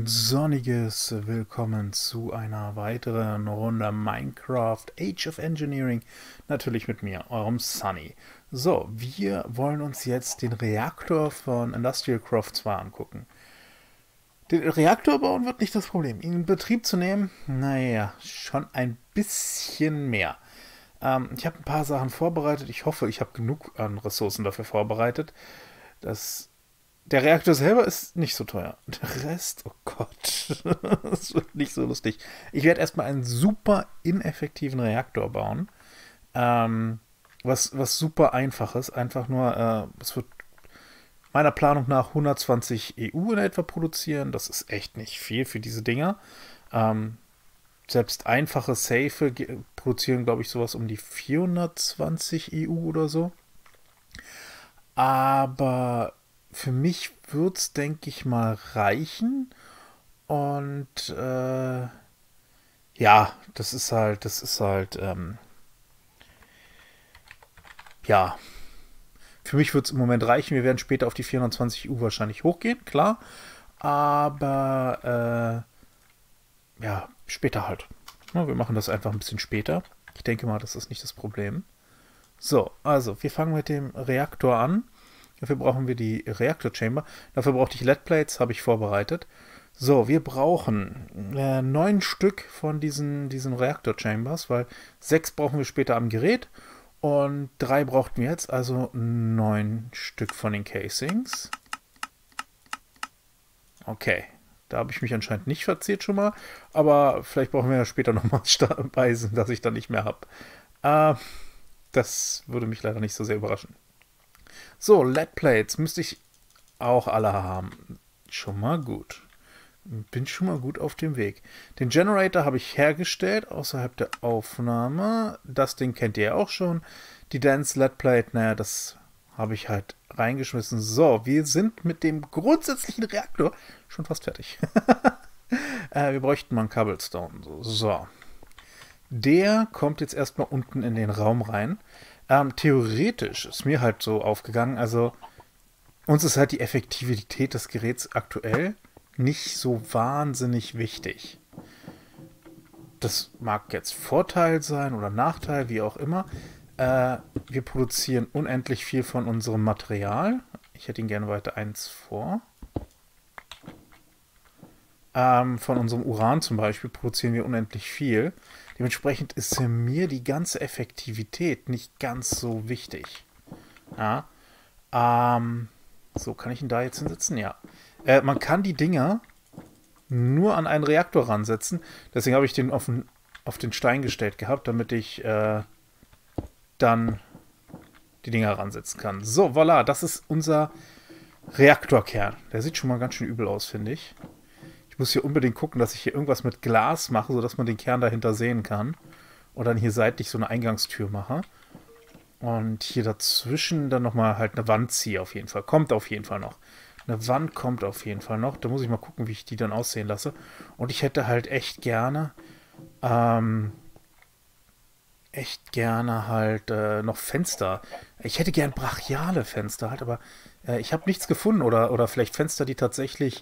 Ein sonniges Willkommen zu einer weiteren Runde Minecraft Age of Engineering. Natürlich mit mir, eurem Sunny. So, wir wollen uns jetzt den Reaktor von Industrial Croft 2 angucken. Den Reaktor bauen wird nicht das Problem. Ihn in Betrieb zu nehmen, naja, schon ein bisschen mehr. Ich habe ein paar Sachen vorbereitet. Ich hoffe, ich habe genug an Ressourcen dafür vorbereitet. Der Reaktor selber ist nicht so teuer. Der Rest, oh Gott, das wird nicht so lustig. Ich werde erstmal einen super ineffektiven Reaktor bauen. Was super einfach ist. Einfach nur, es wird meiner Planung nach 120 EU in etwa produzieren. Das ist echt nicht viel für diese Dinger. Selbst einfache Safe produzieren, glaube ich, sowas um die 420 EU oder so. Aber für mich wird es, denke ich mal, reichen. Und ja, ja, für mich wird es im Moment reichen. Wir werden später auf die 420 EU wahrscheinlich hochgehen, klar. Aber ja, später halt. Ja, wir machen das einfach ein bisschen später. Ich denke mal, das ist nicht das Problem. So, also, wir fangen mit dem Reaktor an. Dafür brauchen wir die Reactor Chamber. Dafür brauchte ich LED-Plates, habe ich vorbereitet. So, wir brauchen 9 Stück von diesen Reactor Chambers, weil 6 brauchen wir später am Gerät und 3 brauchten wir jetzt, also 9 Stück von den Casings. Okay, da habe ich mich anscheinend nicht verzählt schon mal, aber vielleicht brauchen wir ja später nochmal Beweisen, dass ich dann nicht mehr habe. Das würde mich leider nicht so sehr überraschen. So, LED-Plates müsste ich auch alle haben. Schon mal gut. Bin schon mal gut auf dem Weg. Den Generator habe ich hergestellt, außerhalb der Aufnahme. Das Ding kennt ihr ja auch schon. Die Dance LED-Plate, naja, das habe ich halt reingeschmissen. So, wir sind mit dem grundsätzlichen Reaktor schon fast fertig. Wir bräuchten mal einen Cobblestone. So. Der kommt jetzt erstmal unten in den Raum rein. Theoretisch ist mir halt so aufgegangen, also uns ist halt die Effektivität des Geräts aktuell nicht so wahnsinnig wichtig. Das mag jetzt Vorteil sein oder Nachteil, wie auch immer. Wir produzieren unendlich viel von unserem Material. Ich hätte ihn gerne weiter eins vor. Von unserem Uran zum Beispiel produzieren wir unendlich viel. Dementsprechend ist mir die ganze Effektivität nicht ganz so wichtig. Ja. So, kann ich ihn da jetzt hinsetzen? Ja. Man kann die Dinger nur an einen Reaktor ransetzen. Deswegen habe ich den auf den Stein gestellt gehabt, damit ich dann die Dinger ransetzen kann. So, voilà, das ist unser Reaktorkern. Der sieht schon mal ganz schön übel aus, finde ich. Ich muss hier unbedingt gucken, dass ich hier irgendwas mit Glas mache, sodass man den Kern dahinter sehen kann. Und dann hier seitlich so eine Eingangstür mache. Und hier dazwischen dann nochmal halt eine Wand ziehe auf jeden Fall. Kommt auf jeden Fall noch. Eine Wand kommt auf jeden Fall noch. Da muss ich mal gucken, wie ich die dann aussehen lasse. Und ich hätte halt echt gerne halt noch Fenster. Ich hätte gern brachiale Fenster halt, aber ich habe nichts gefunden. Oder vielleicht Fenster, die tatsächlich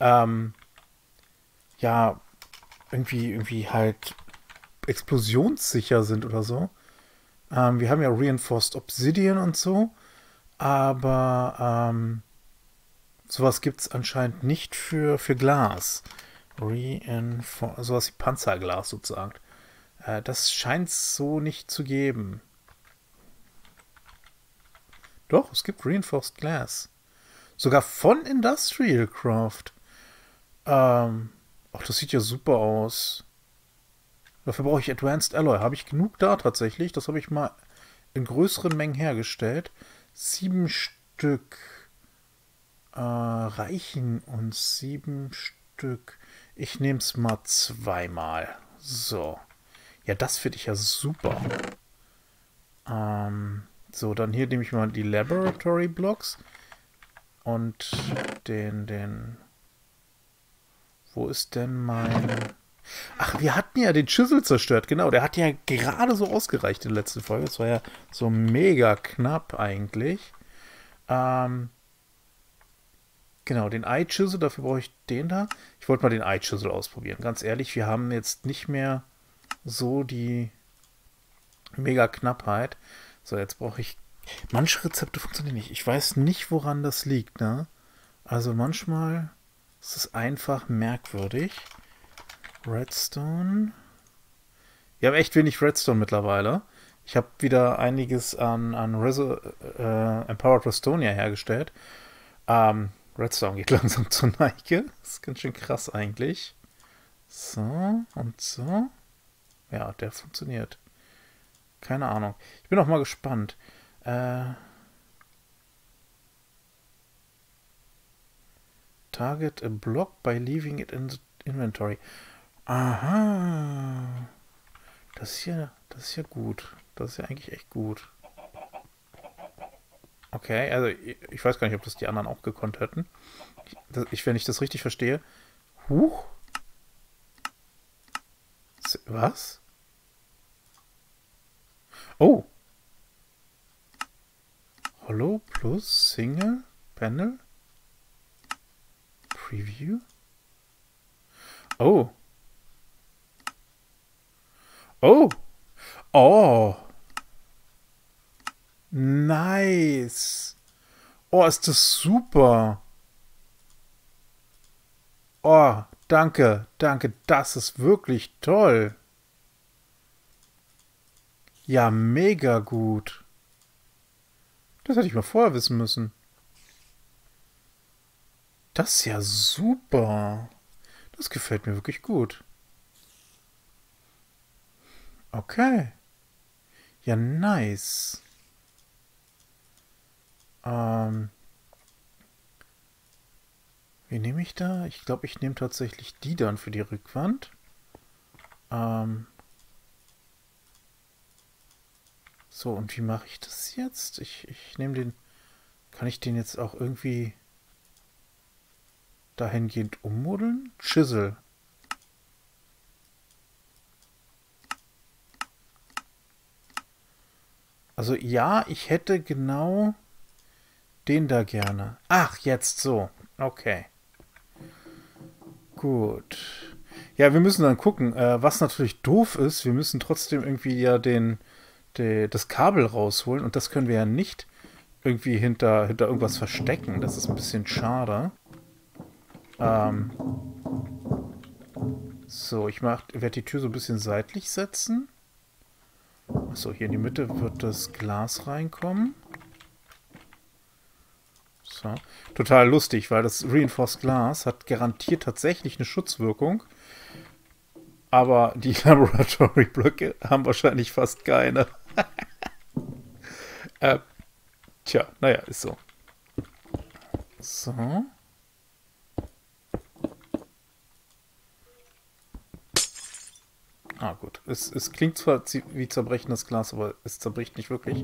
ja, irgendwie halt explosionssicher sind oder so. Wir haben ja Reinforced Obsidian und so, aber sowas gibt es anscheinend nicht für Glas. Sowas wie Panzerglas sozusagen. Das scheint es so nicht zu geben. Doch, es gibt Reinforced Glass. Sogar von Industrial Craft. Ach, das sieht ja super aus. Dafür brauche ich Advanced Alloy. Habe ich genug da tatsächlich? Das habe ich mal in größeren Mengen hergestellt. 7 Stück reichen uns. 7 Stück. Ich nehme es mal zweimal. So. Ja, das finde ich ja super. So, dann hier nehme ich mal die Laboratory Blocks. Und den... Wo ist denn mein... Ach, wir hatten ja den Chisel zerstört, genau. Der hat ja gerade so ausgereicht in der letzten Folge. Das war ja so mega knapp eigentlich. Genau, den Eye Chisel, dafür brauche ich den da. Ich wollte mal den Eye Chisel ausprobieren. Ganz ehrlich, wir haben jetzt nicht mehr so die mega Knappheit. So, jetzt brauche ich. Manche Rezepte funktionieren nicht. Ich weiß nicht, woran das liegt, ne? Also manchmal ist es einfach merkwürdig. Redstone. Wir haben echt wenig Redstone mittlerweile. Ich habe wieder einiges an Empowered Restonia hergestellt. Redstone geht langsam zur Neige. Das ist ganz schön krass eigentlich. So und so. Ja, der funktioniert. Keine Ahnung. Ich bin auch mal gespannt. Target a block by leaving it in the inventory. Aha. Das ist ja gut. Das ist ja eigentlich echt gut. Okay, also ich weiß gar nicht, ob das die anderen auch gekonnt hätten. Wenn ich das richtig verstehe. Huch. Was? Oh. Hollow plus Single Panel. Preview. Oh. Oh. Oh. Nice. Oh, ist das super. Oh, danke, danke. Das ist wirklich toll. Ja, mega gut. Das hätte ich mal vorher wissen müssen. Das ist ja super. Das gefällt mir wirklich gut. Okay. Ja, nice. Wie nehme ich da? Ich glaube, ich nehme tatsächlich die dann für die Rückwand. So, und wie mache ich das jetzt? Ich nehme den... Kann ich den jetzt auch irgendwie dahingehend ummodeln? Chisel. Also ja, ich hätte genau den da gerne. Ach, jetzt so. Okay. Gut. Ja, wir müssen dann gucken. Was natürlich doof ist, wir müssen trotzdem irgendwie ja das Kabel rausholen. Und das können wir ja nicht irgendwie hinter irgendwas verstecken. Das ist ein bisschen schade. So, werde die Tür so ein bisschen seitlich setzen. Achso, hier in die Mitte wird das Glas reinkommen. So. Total lustig, weil das Reinforced Glass hat garantiert tatsächlich eine Schutzwirkung. Aber die Laboratory-Blöcke haben wahrscheinlich fast keine. Tja, naja, ist so. So. Ah, gut. Es klingt zwar wie zerbrechendes Glas, aber es zerbricht nicht wirklich.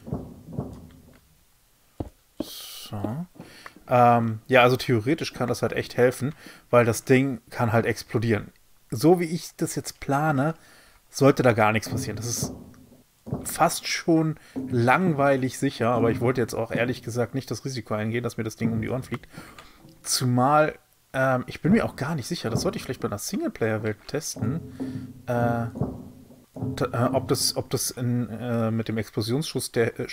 So. Ja, also theoretisch kann das halt echt helfen, weil das Ding kann halt explodieren. So wie ich das jetzt plane, sollte da gar nichts passieren. Das ist fast schon langweilig sicher, aber ich wollte jetzt auch ehrlich gesagt nicht das Risiko eingehen, dass mir das Ding um die Ohren fliegt. Zumal, ich bin mir auch gar nicht sicher, das sollte ich vielleicht bei einer Singleplayer-Welt testen, ob das mit dem Explosionsschuss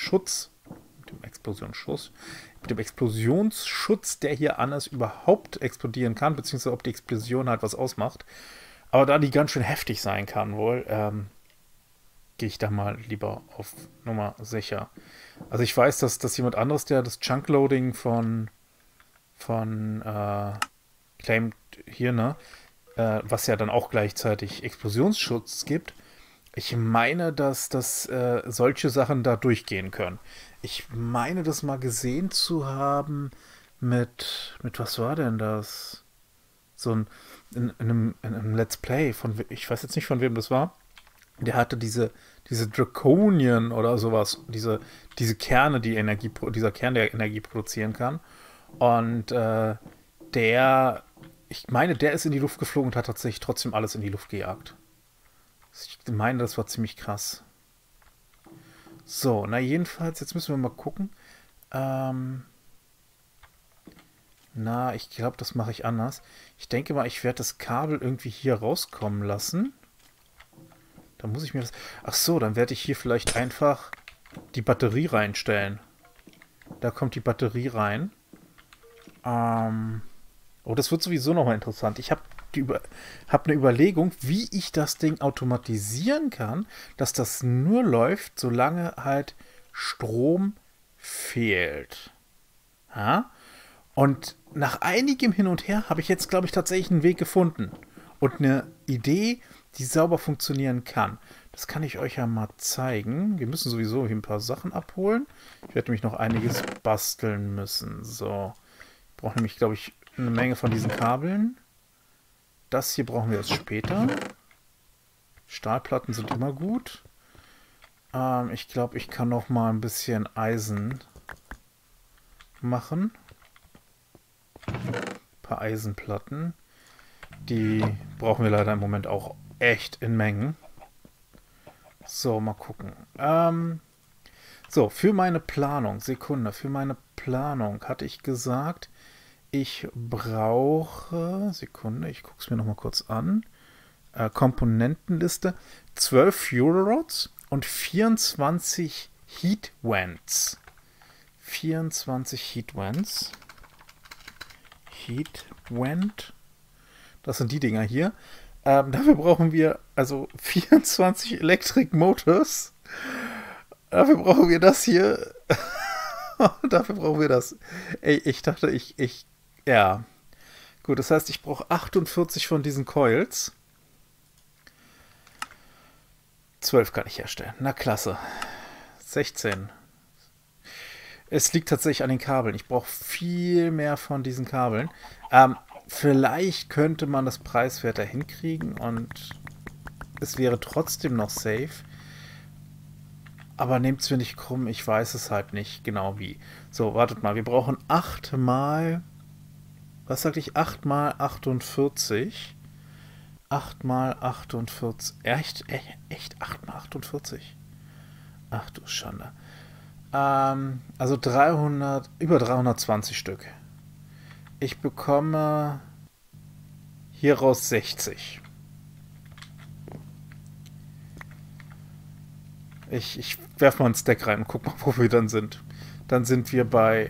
mit dem Explosionsschutz, der hier an ist, überhaupt explodieren kann, beziehungsweise ob die Explosion halt was ausmacht. Aber da die ganz schön heftig sein kann wohl, gehe ich da mal lieber auf Nummer sicher. Also ich weiß, dass jemand anderes, der das Chunkloading von claimt hier, ne, was ja dann auch gleichzeitig Explosionsschutz gibt. Ich meine, dass solche Sachen da durchgehen können. Ich meine, das mal gesehen zu haben mit was war denn das? So in einem Let's Play ich weiß jetzt nicht von wem das war. Der hatte diese Draconian oder sowas, diese Kerne, dieser Kern, der Energie produzieren kann. Und ich meine, der ist in die Luft geflogen und hat tatsächlich trotzdem alles in die Luft gejagt. Ich meine, das war ziemlich krass. So, na jedenfalls, jetzt müssen wir mal gucken. Na, ich glaube, das mache ich anders. Ich denke mal, ich werde das Kabel irgendwie hier rauskommen lassen. Dann muss ich mir das... Ach so, dann werde ich hier vielleicht einfach die Batterie reinstellen. Da kommt die Batterie rein. Oh, das wird sowieso nochmal interessant. Ich habe hab eine Überlegung, wie ich das Ding automatisieren kann, dass das nur läuft, solange halt Strom fehlt. Ja? Und nach einigem Hin und Her habe ich jetzt, glaube ich, tatsächlich einen Weg gefunden. Und eine Idee, die sauber funktionieren kann. Das kann ich euch ja mal zeigen. Wir müssen sowieso hier ein paar Sachen abholen. Ich werde nämlich noch einiges basteln müssen. So. Ich brauche nämlich, glaube ich, eine Menge von diesen Kabeln. Das hier brauchen wir erst später. Stahlplatten sind immer gut. Ich glaube, ich kann noch mal ein bisschen Eisen machen. Ein paar Eisenplatten. Die brauchen wir leider im Moment auch echt in Mengen. So, mal gucken. So, für meine Planung, Sekunde, für meine Planung hatte ich gesagt, ich brauche, Sekunde, ich gucke es mir nochmal kurz an, Komponentenliste, 12 Fuel-Rods und 24 Heat-Vents. 24 Heat-Vents. Heat-Vent. Das sind die Dinger hier. Dafür brauchen wir also 24 Electric Motors. Dafür brauchen wir das hier. Dafür brauchen wir das. Ey, ich dachte, ja. Gut, das heißt, ich brauche 48 von diesen Coils. 12 kann ich herstellen. Na, klasse. 16. Es liegt tatsächlich an den Kabeln. Ich brauche viel mehr von diesen Kabeln. Vielleicht könnte man das preiswerter hinkriegen und es wäre trotzdem noch safe. Aber nehmt es mir nicht krumm, ich weiß es halt nicht genau wie. So, wartet mal, wir brauchen 8 mal... Was sagte ich? 8 mal 48. 8 mal 48. Echt 8 mal 48? Ach du Schande. Also 300, über 320 Stück. Ich bekomme hieraus 60. Ich werfe mal einen Stack rein und guck mal, wo wir dann sind. Dann sind wir bei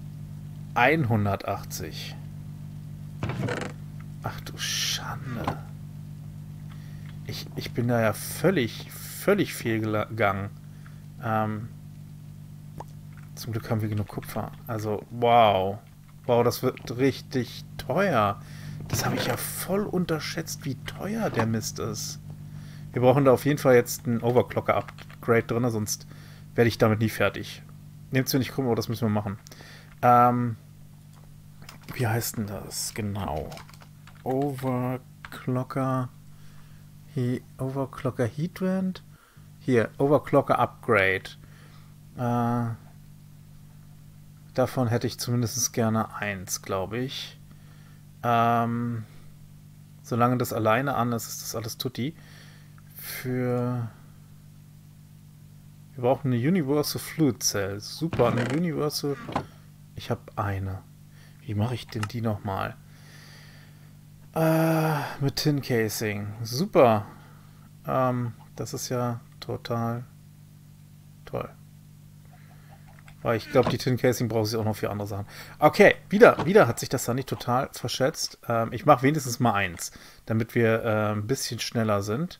180. Ach du Schande. Ich bin da ja völlig fehlgegangen. Zum Glück haben wir genug Kupfer. Also, wow. Wow, das wird richtig teuer. Das habe ich ja voll unterschätzt, wie teuer der Mist ist. Wir brauchen da auf jeden Fall jetzt ein Overclocker-Upgrade drin, sonst werde ich damit nie fertig. Nehmt es mir nicht krumm, aber das müssen wir machen. Wie heißt denn das? Genau. Overclocker Heatvent? Hier, Overclocker Upgrade. Davon hätte ich zumindest gerne 1, glaube ich. Solange das alleine an ist, ist das alles tutti. Wir brauchen eine Universal Fluid Cell. Super, eine Universal... Ich habe eine. Wie mache ich denn die nochmal? Mit Tin Casing. Super. Das ist ja total toll. Weil ich glaube, die Tin Casing brauche ich auch noch für andere Sachen. Okay, wieder hat sich das da nicht total verschätzt. Ich mache wenigstens mal 1, damit wir ein bisschen schneller sind.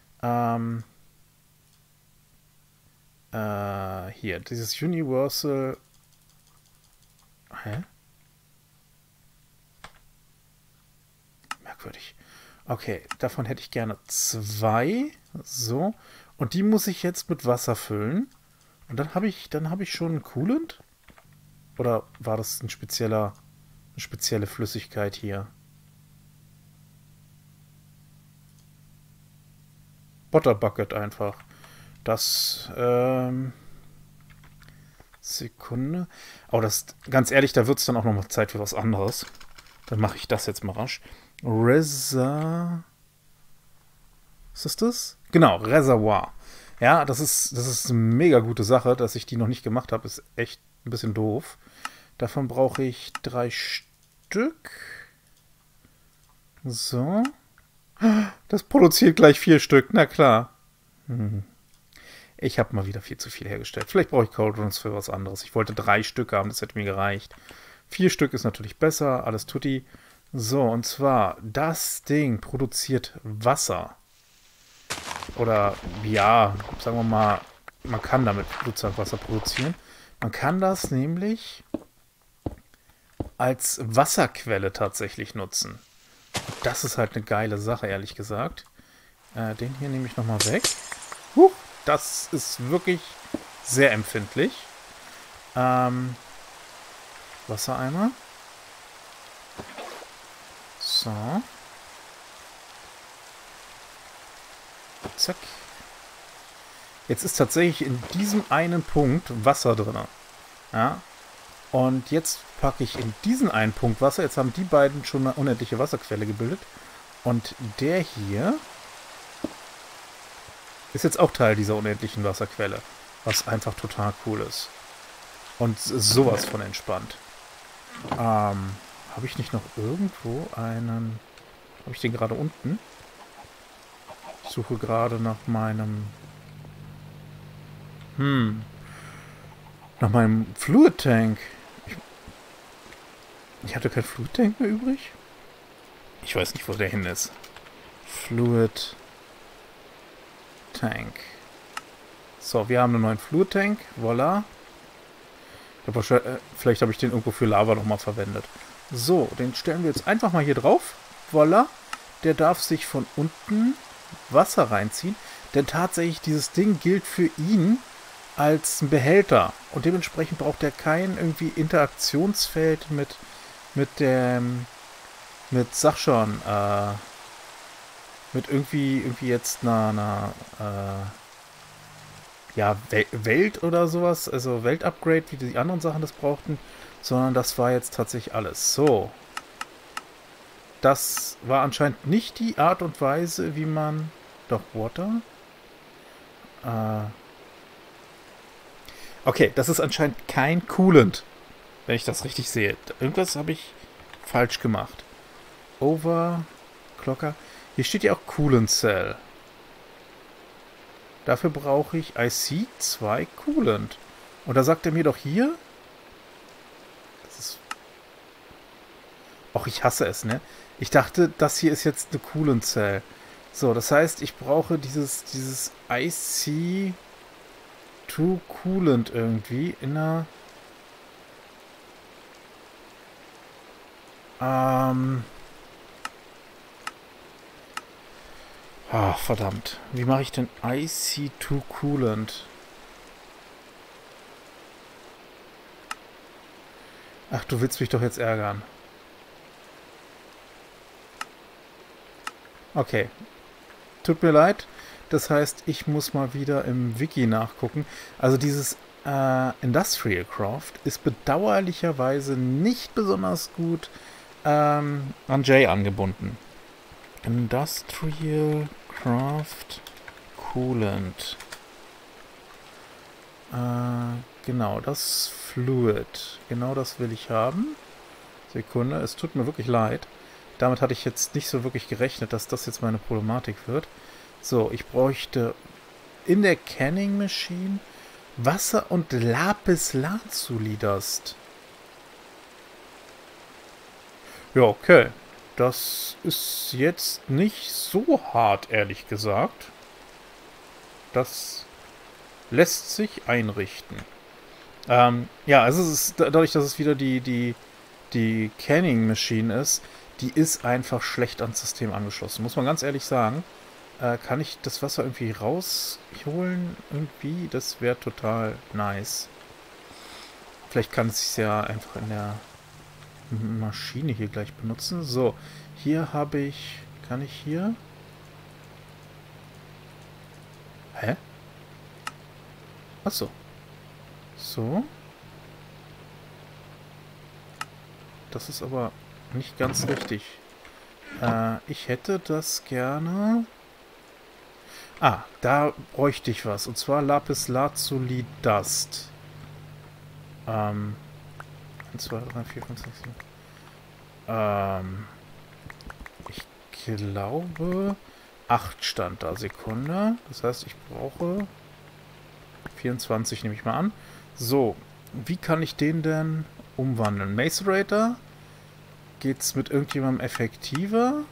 Hier, dieses Universal... Hä? Merkwürdig. Okay, davon hätte ich gerne 2. So. Und die muss ich jetzt mit Wasser füllen. Und dann habe ich schon einen Coolant? Oder war das eine spezielle Flüssigkeit hier? Butterbucket einfach. Das, Sekunde. Aber das, ganz ehrlich, da wird es dann auch noch mal Zeit für was anderes. Dann mache ich das jetzt mal rasch. Was ist das? Genau, Reservoir. Ja, das ist eine mega gute Sache, dass ich die noch nicht gemacht habe. Ist echt ein bisschen doof. Davon brauche ich 3 Stück. Stück. So. Das produziert gleich 4 Stück, na klar. Ich habe mal wieder viel zu viel hergestellt. Vielleicht brauche ich Cauldrons für was anderes. Ich wollte 3 Stück haben, das hätte mir gereicht. 4 Stück ist natürlich besser, alles tutti. So, und zwar, das Ding produziert Wasser. Oder, ja, sagen wir mal, man kann damit Wasser produzieren. Man kann das nämlich als Wasserquelle tatsächlich nutzen. Das ist halt eine geile Sache, ehrlich gesagt. Den hier nehme ich nochmal weg. Das ist wirklich sehr empfindlich. Wassereimer. So. Zack. Jetzt ist tatsächlich in diesem einen Punkt Wasser drin. Ja. Und jetzt packe ich in diesen einen Punkt Wasser. Jetzt haben die beiden schon eine unendliche Wasserquelle gebildet. Und der hier ist jetzt auch Teil dieser unendlichen Wasserquelle. Was einfach total cool ist. Und sowas von entspannt. Habe ich nicht noch irgendwo einen... Habe ich den gerade unten? Ich suche gerade nach meinem... Nach meinem Fluid Tank. Ich hatte kein Fluid Tank mehr übrig? Ich weiß nicht, wo der hin ist. Fluid Tank. So, wir haben einen neuen Fluid Tank. Voila. Vielleicht habe ich den irgendwo für Lava nochmal verwendet. So, den stellen wir jetzt einfach mal hier drauf. Voila. Der darf sich von unten Wasser reinziehen. Denn tatsächlich, dieses Ding gilt für ihn als ein Behälter. Und dementsprechend braucht er kein irgendwie Interaktionsfeld mit sag schon, mit irgendwie jetzt einer ja, Welt oder sowas, also Weltupgrade, wie die anderen Sachen das brauchten, sondern das war jetzt tatsächlich alles. So. Das war anscheinend nicht die Art und Weise, wie man... Doch, Water? Okay, das ist anscheinend kein Coolant, wenn ich das richtig sehe. Irgendwas habe ich falsch gemacht. Overclocker. Hier steht ja auch Coolant Cell. Dafür brauche ich IC2 Coolant. Und da sagt er mir doch hier... Das ist... Och, ich hasse es, ne? Ich dachte, das hier ist jetzt eine Coolant Cell. So, das heißt, ich brauche dieses IC2 Coolant irgendwie in einer... Ah, verdammt. Wie mache ich denn IC2 Coolant? Ach, du willst mich doch jetzt ärgern. Okay. Tut mir leid. Das heißt, ich muss mal wieder im Wiki nachgucken. Also dieses Industrial Craft ist bedauerlicherweise nicht besonders gut an J angebunden. Industrial Craft Coolant. Genau, das Fluid. Genau das will ich haben. Sekunde, es tut mir wirklich leid. Damit hatte ich jetzt nicht so wirklich gerechnet, dass das jetzt meine Problematik wird. So, ich bräuchte in der Canning Machine Wasser und Lapis Lazuli Dust. Ja, okay. Das ist jetzt nicht so hart, ehrlich gesagt. Das lässt sich einrichten. Ja, also es ist dadurch, dass es wieder die Canning Machine ist, die ist einfach schlecht ans System angeschlossen. Muss man ganz ehrlich sagen. Kann ich das Wasser irgendwie rausholen? Irgendwie? Das wäre total nice. Vielleicht kann es sich ja einfach in der Maschine hier gleich benutzen. So, hier habe ich... Kann ich hier... Hä? Achso. So. Das ist aber nicht ganz richtig. Ich hätte das gerne... Ah, da bräuchte ich was. Und zwar Lapis Lazuli Dust. 1, 2, 3, 4, 5, 6, 7. Ähm, ich glaube 8 stand da, Sekunde. Das heißt, ich brauche 24, nehme ich mal an. So, wie kann ich den denn umwandeln? Macerator? Geht's mit irgendjemandem effektiver?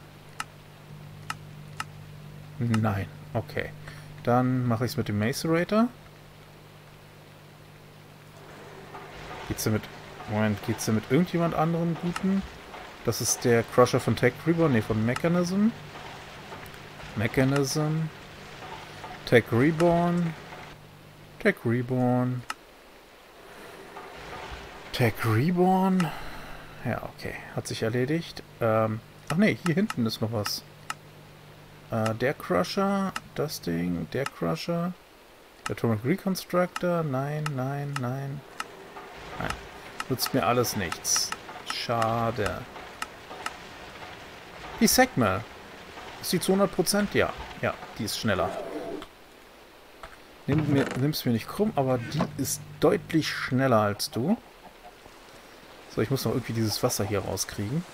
Nein. Okay. Dann mache ich es mit dem Macerator. Geht's denn mit... Moment, geht's denn mit irgendjemand anderem Guten? Das ist der Crusher von Tech Reborn. Ne, von Mechanism. Mechanism. Tech Reborn. Tech Reborn. Tech Reborn. Ja, okay. Hat sich erledigt. Ach ne, hier hinten ist noch was. Der Crusher. Das Ding. Der Crusher. Der Atomic Reconstructor. Nein, nein, nein. Nein. Nutzt mir alles nichts. Schade. Die Segma. Ist die zu 100%? Ja. Ja, die ist schneller. Nimm's mir nicht krumm, aber die ist deutlich schneller als du. So, ich muss noch irgendwie dieses Wasser hier rauskriegen.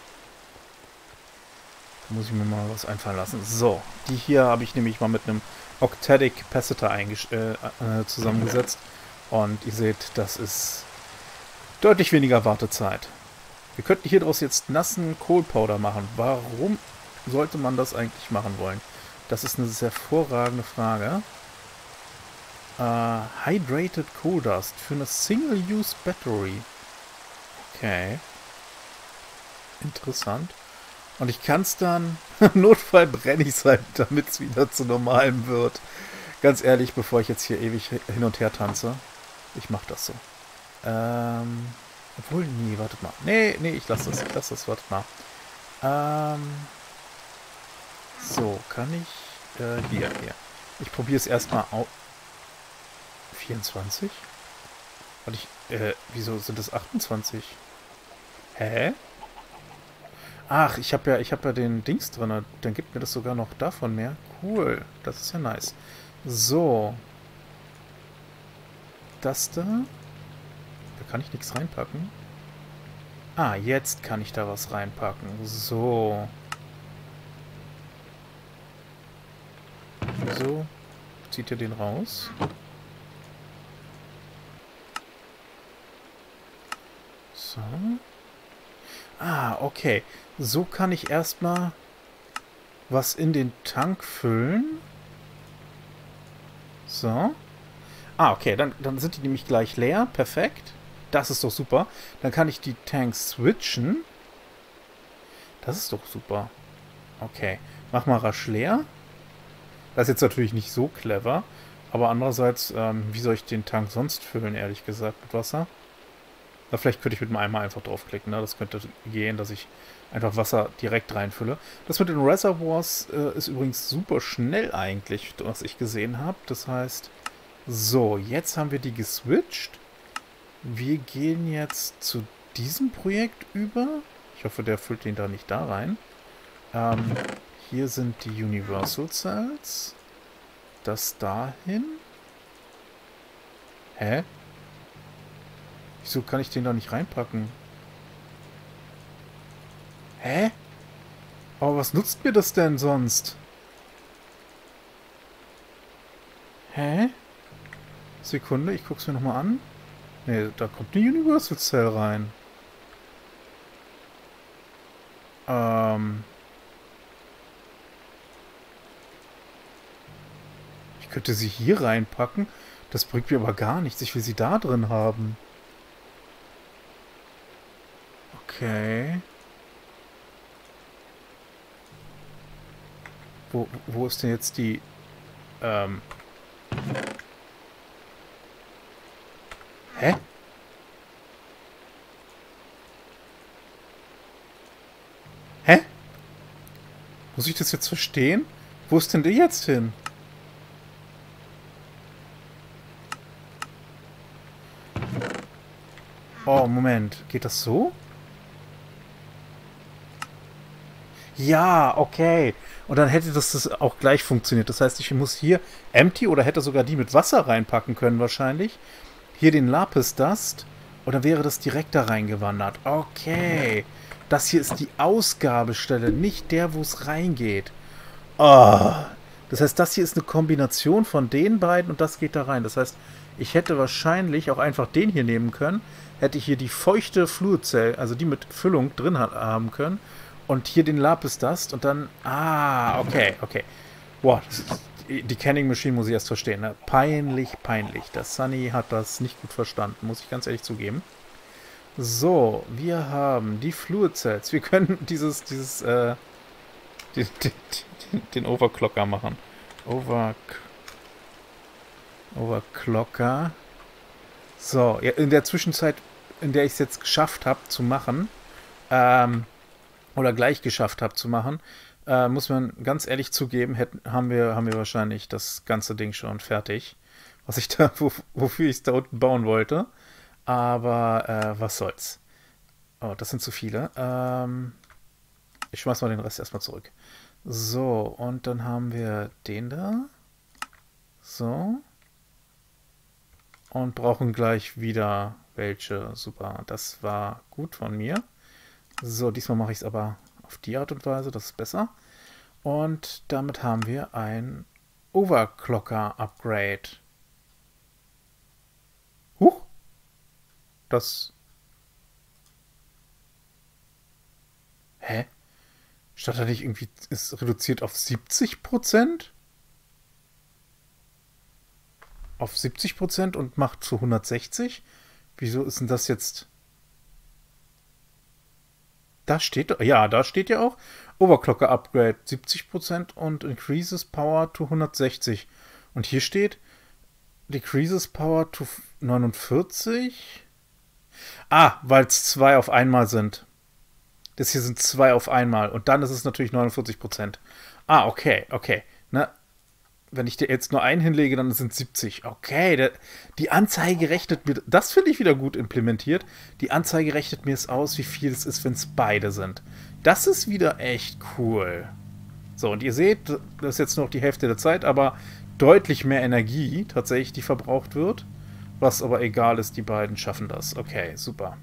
Da muss ich mir mal was einfallen lassen. So, die hier habe ich nämlich mal mit einem Octadic Capacitor zusammengesetzt. Und ihr seht, das ist deutlich weniger Wartezeit. Wir könnten hier draus jetzt nassen Kohlpowder machen. Warum sollte man das eigentlich machen wollen? Das ist eine sehr hervorragende Frage. Hydrated Coal Dust für eine Single-Use Battery. Okay. Interessant. Und ich kann es dann... Im Notfall brenne ich es halt, damit es wieder zu normalem wird. Ganz ehrlich, bevor ich jetzt hier ewig hin und her tanze. Ich mache das so. Obwohl, nee, wartet mal. Nee, ich lasse das. Wartet mal. So, kann ich... hier. Ich probiere es erstmal aus. 24? Wieso sind das 28? Hä? Ach, ich hab ja den Dings drin. Dann gibt mir das sogar noch davon mehr. Cool. Das ist ja nice. So. Das da. Da kann ich nichts reinpacken. Ah, jetzt kann ich da was reinpacken. So. Wieso zieht ihr den raus? So. Ah, okay. So kann ich erstmal was in den Tank füllen. So. Ah, okay. Dann sind die nämlich gleich leer. Perfekt. Das ist doch super. Dann kann ich die Tanks switchen. Das ist doch super. Okay. Mach mal rasch leer. Das ist jetzt natürlich nicht so clever. Aber andererseits, wie soll ich den Tank sonst füllen, ehrlich gesagt, mit Wasser? Na, vielleicht könnte ich mit dem Eimer einfach draufklicken. Ne? Das könnte gehen, dass ich einfach Wasser direkt reinfülle. Das mit den Reservoirs ist übrigens super schnell eigentlich, was ich gesehen habe. Das heißt, so, jetzt haben wir die geswitcht. Wir gehen jetzt zu diesem Projekt über. Ich hoffe, der füllt den da nicht da rein. Hier sind die Universal Cells. Das dahin. Hä? Wieso kann ich den da nicht reinpacken? Hä? Aber was nutzt mir das denn sonst? Hä? Sekunde, ich guck's mir nochmal an. Ne, da kommt eine Universal Cell rein. Ich könnte sie hier reinpacken. Das bringt mir aber gar nichts. Ich will sie da drin haben. Okay. Wo ist denn jetzt die... Hä? Hä? Muss ich das jetzt verstehen? Wo ist denn der jetzt hin? Oh, Moment. Geht das so? Ja, okay. Und dann hätte das auch gleich funktioniert. Das heißt, ich muss hier Empty oder hätte sogar die mit Wasser reinpacken können wahrscheinlich. Hier den Lapis Dust. Und dann wäre das direkt da reingewandert. Okay. Das hier ist die Ausgabestelle, nicht der, wo es reingeht. Oh. Das heißt, das hier ist eine Kombination von den beiden und das geht da rein. Das heißt, ich hätte wahrscheinlich auch einfach den hier nehmen können, hätte ich hier die feuchte Fluidzell, also die mit Füllung drin haben können und hier den Lapis Dust und dann... Ah, okay, okay. Boah, die Canning Machine muss ich erst verstehen. Ne? Peinlich, peinlich. Der Sunny hat das nicht gut verstanden, muss ich ganz ehrlich zugeben. So, wir haben die Fluid Cells. Wir können den Overclocker machen. Overclocker. So, ja, in der Zwischenzeit, in der ich es jetzt geschafft habe zu machen, oder gleich geschafft habe zu machen, muss man ganz ehrlich zugeben, haben wir wahrscheinlich das ganze Ding schon fertig. Wofür ich es da unten bauen wollte. Aber was soll's. Oh, das sind zu viele. Ich schmeiß mal den Rest erstmal zurück. So, und dann haben wir den da. So. Und brauchen gleich wieder welche. Super, das war gut von mir. So, diesmal mache ich es aber auf die Art und Weise, das ist besser. Und damit haben wir ein Overclocker-Upgrade. Huch! Das... Hä? Statt er nicht irgendwie... Ist reduziert auf 70%? Auf 70% und macht zu 160? Wieso ist denn das jetzt... Da steht... Ja, da steht ja auch Overclocker Upgrade 70% und increases Power to 160. Und hier steht decreases Power to 49. Ah, weil es 2 auf einmal sind. Das hier sind 2 auf einmal. Und dann ist es natürlich 49%. Ah, okay, okay. Na, wenn ich dir jetzt nur einen hinlege, dann sind es 70. Okay, die Anzeige rechnet mir... Das finde ich wieder gut implementiert. Die Anzeige rechnet mir es aus, wie viel es ist, wenn es beide sind. Das ist wieder echt cool. So, und ihr seht, das ist jetzt noch die Hälfte der Zeit, aber deutlich mehr Energie tatsächlich, die verbraucht wird. Was aber egal ist, die beiden schaffen das. Okay, super.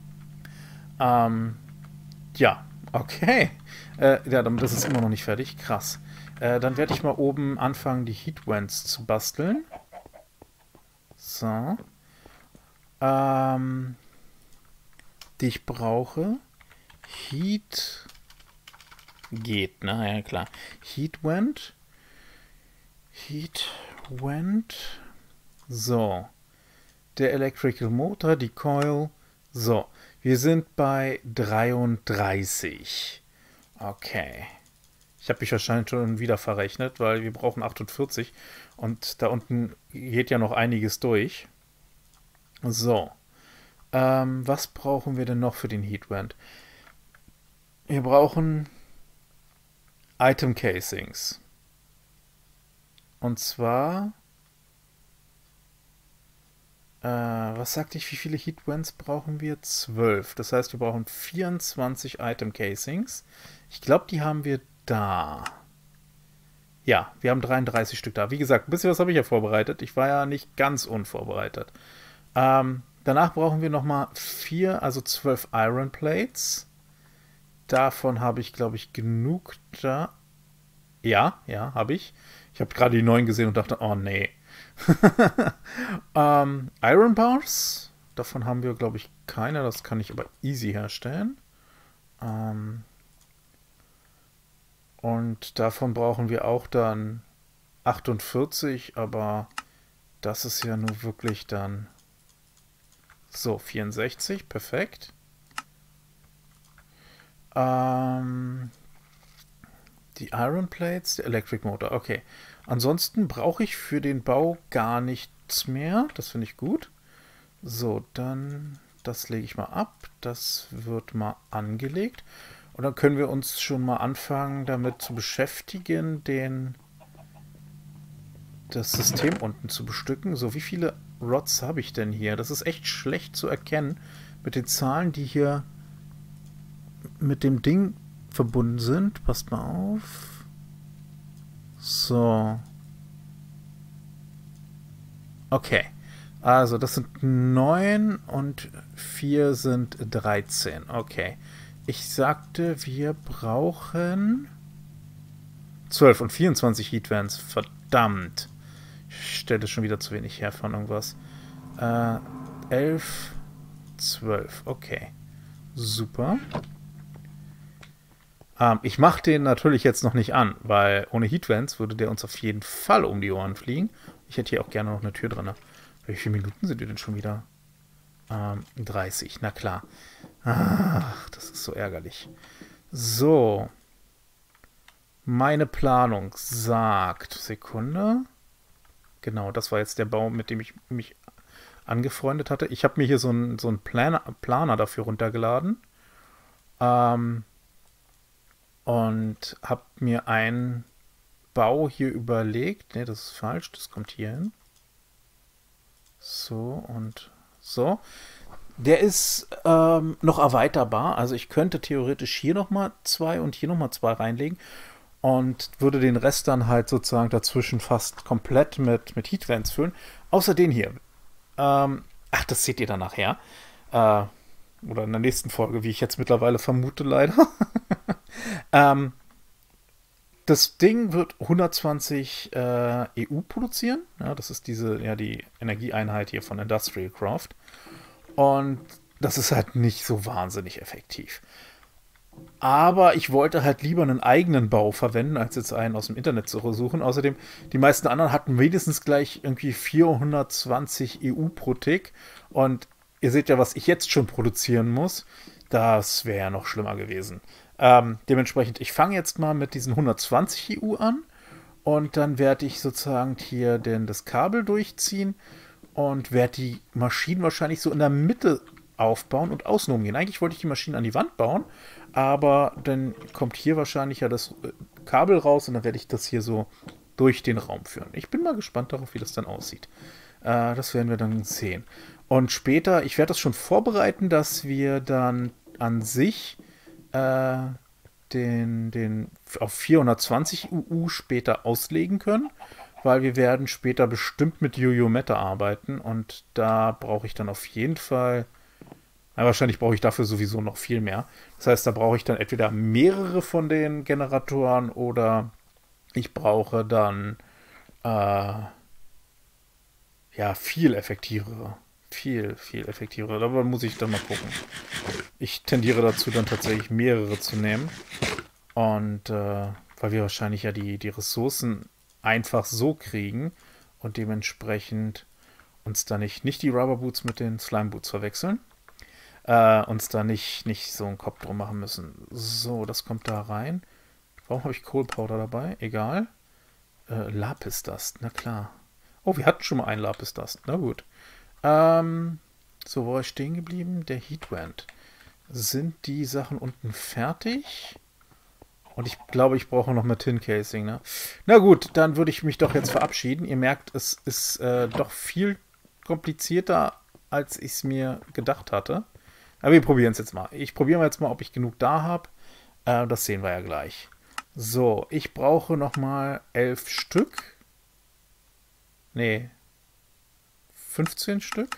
Ja, okay. Ja, das ist immer noch nicht fertig. Krass. Dann werde ich mal oben anfangen, die Heatvents zu basteln. So. Die ich brauche. Heat geht, ne? Ja, klar. Heatvent. So. Der Electrical Motor, die Coil. So. Wir sind bei 33. Okay. Ich habe mich wahrscheinlich schon wieder verrechnet, weil wir brauchen 48 und da unten geht ja noch einiges durch. So. Was brauchen wir denn noch für den Heatvent? Wir brauchen Item Casings. Und zwar... was sagte ich, wie viele Heatvents brauchen wir? 12. Das heißt, wir brauchen 24 Item Casings. Ich glaube, die haben wir da. Ja, wir haben 33 Stück da. Wie gesagt, ein bisschen was habe ich ja vorbereitet. Ich war ja nicht ganz unvorbereitet. Danach brauchen wir nochmal 4, also 12 Iron Plates. Davon habe ich, glaube ich, genug da. Ja, habe ich. Ich habe gerade die 9 gesehen und dachte, oh nee. Iron Bars. Davon haben wir, glaube ich, keine. Das kann ich aber easy herstellen. Und davon brauchen wir auch dann 48, aber das ist ja nur wirklich dann so 64, perfekt. Die Iron Plates, der Electric Motor, okay. Ansonsten brauche ich für den Bau gar nichts mehr, das finde ich gut. So, dann das lege ich mal ab, das wird mal angelegt. Und dann können wir uns schon mal anfangen, damit zu beschäftigen, das System unten zu bestücken. So, wie viele Rods habe ich denn hier? Das ist echt schlecht zu erkennen mit den Zahlen, die hier mit dem Ding verbunden sind. Passt mal auf. So. Okay. Also, das sind 9 und 4 sind 13. Okay. Ich sagte, wir brauchen 12 und 24 Heatvanes. Verdammt. Ich stelle schon wieder zu wenig her von irgendwas. 11, 12. Okay. Super. Ich mache den natürlich jetzt noch nicht an, weil ohne Heatvanes würde der uns auf jeden Fall um die Ohren fliegen. Ich hätte hier auch gerne noch eine Tür drin. Wie viele Minuten sind wir denn schon wieder? 30, na klar. Ach, das ist so ärgerlich. So. Meine Planung sagt. Sekunde. Genau, das war jetzt der Baum, mit dem ich mich angefreundet hatte. Ich habe mir hier so einen Planer dafür runtergeladen. Und habe mir einen Bau hier überlegt. Ne, das ist falsch. Das kommt hier hin. So und so. Der ist noch erweiterbar. Also ich könnte theoretisch hier nochmal 2 und hier nochmal 2 reinlegen und würde den Rest dann halt sozusagen dazwischen fast komplett mit Heatvanes füllen. Außer den hier. Das seht ihr dann nachher. Oder in der nächsten Folge, wie ich jetzt mittlerweile vermute, leider. Das Ding wird 120 EU produzieren. Ja, das ist die Energieeinheit hier von Industrial Craft. Und das ist halt nicht so wahnsinnig effektiv. Aber ich wollte halt lieber einen eigenen Bau verwenden, als jetzt einen aus dem Internet zu suchen. Außerdem, die meisten anderen hatten wenigstens gleich irgendwie 420 EU pro Tick. Und ihr seht ja, was ich jetzt schon produzieren muss. Das wäre ja noch schlimmer gewesen. Dementsprechend, ich fange jetzt mal mit diesen 120 EU an. Und dann werde ich sozusagen hier das Kabel durchziehen und werde die Maschinen wahrscheinlich so in der Mitte aufbauen und außen umgehen. Eigentlich wollte ich die Maschinen an die Wand bauen, aber dann kommt hier wahrscheinlich ja das Kabel raus und dann werde ich das hier so durch den Raum führen. Ich bin mal gespannt darauf, wie das dann aussieht. Das werden wir dann sehen. Und später, ich werde das schon vorbereiten, dass wir dann an sich den auf 420 UU später auslegen können, weil wir werden später bestimmt mit Yo-Yo Meta arbeiten und da brauche ich dann auf jeden Fall, wahrscheinlich brauche ich dafür sowieso noch viel mehr. Das heißt, da brauche ich dann entweder mehrere von den Generatoren oder ich brauche dann viel effektivere. Viel effektivere. Dabei muss ich dann mal gucken. Ich tendiere dazu, dann tatsächlich mehrere zu nehmen. Und weil wir wahrscheinlich ja die Ressourcen einfach so kriegen und dementsprechend uns da nicht die Rubber Boots mit den Slime Boots verwechseln. Uns da nicht so einen Kopf drum machen müssen. So, das kommt da rein. Warum habe ich Coal Powder dabei? Egal. Lapis Dust, na klar. Oh, wir hatten schon mal einen Lapis Dust. Na gut. So, wo war ich stehen geblieben? Der Heatwand. Sind die Sachen unten fertig? Und ich glaube, ich brauche noch mehr Tin Casing, ne? Na gut, dann würde ich mich doch jetzt verabschieden. Ihr merkt, es ist doch viel komplizierter, als ich es mir gedacht hatte. Aber wir probieren es jetzt mal. Ich probiere jetzt mal, ob ich genug da habe. Das sehen wir ja gleich. So, ich brauche nochmal 11 Stück. Nee. 15 Stück.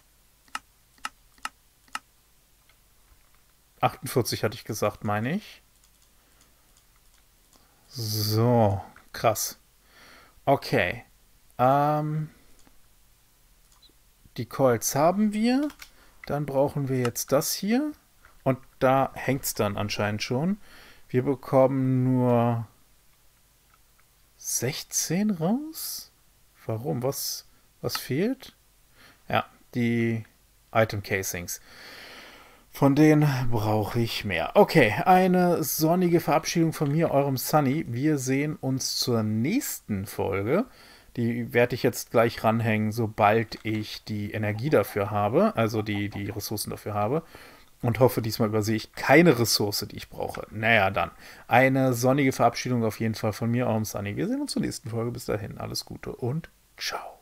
48 hatte ich gesagt, meine ich. So, krass. Okay. Die Coils haben wir. Dann brauchen wir jetzt das hier. Und da hängt es dann anscheinend schon. Wir bekommen nur 16 raus. Warum? Was fehlt? Ja, die Item Casings. Von denen brauche ich mehr. Okay, eine sonnige Verabschiedung von mir, eurem Sunny. Wir sehen uns zur nächsten Folge. Die werde ich jetzt gleich ranhängen, sobald ich die Energie dafür habe, also die Ressourcen dafür habe. Und hoffe, diesmal übersehe ich keine Ressource, die ich brauche. Naja, dann. Eine sonnige Verabschiedung auf jeden Fall von mir, eurem Sunny. Wir sehen uns zur nächsten Folge. Bis dahin, alles Gute und ciao.